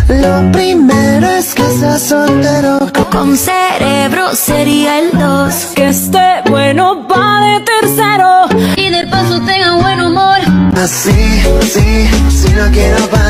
Lo primero es que seas soltero. Con cerebro sería el 2. Que esté bueno pa' de tercero. Y de paso tenga buen humor. Así, sí, si no quiero parar.